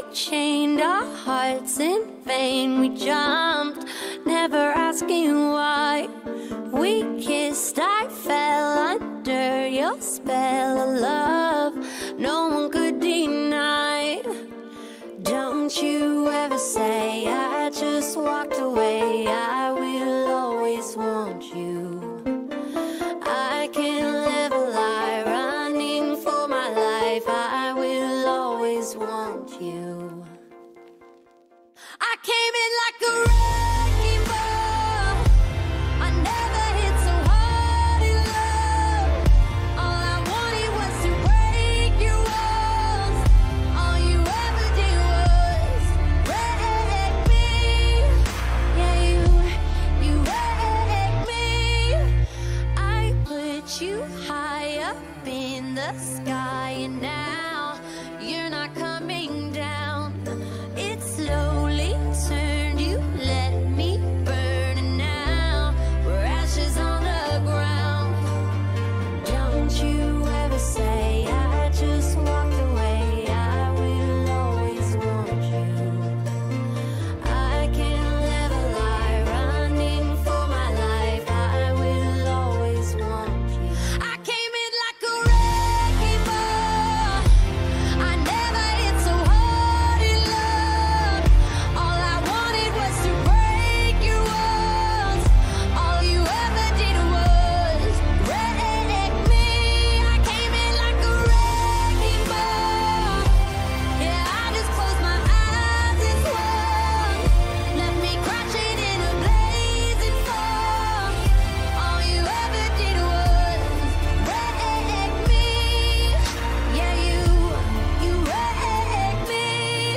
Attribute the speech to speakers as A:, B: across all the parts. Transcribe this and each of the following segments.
A: chained our hearts in vain. We jumped, never asking why. We kissed, I fell under your spell of love no one could deny. Don't you ever say I just walked away. I will always want you. I can't live a lie, running for my life. I will always want you. I came in like a wrecking ball. I never hit so hard in love. All I wanted was to break your walls. All you ever did was wreck me. Yeah, you wrecked me. I put you high up in the sky, and now you're not coming down. It slowly turned, you let me burn, and now we're ashes on the ground. Don't you ever say I just walked away. I will always want you. I can't live a lie, running for my life. I will always want you. I came in like a wrecking ball. I never hit so hard in love. All I wanted was to break your walls. All you ever did was wreck me. I came in like a wrecking ball. Yeah, I just closed my eyes and swung. Left me crashing in a blazing fall. All you ever did was wreck me. Yeah, you wrecked me.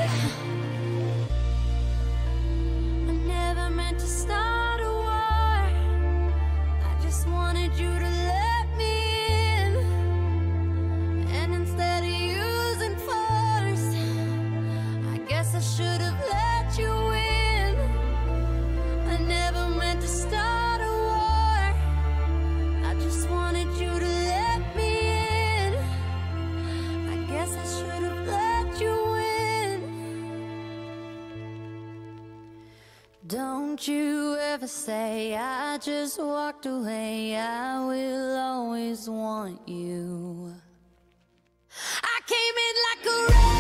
A: I never meant to start a war. I just wanted you to let me in. And instead of using force, I guess I should have let you in. I never meant to start a war. I just wanted you to let me in. I guess I should have let you in. Don't you ever say I just walked away. I will always want you. I came in like a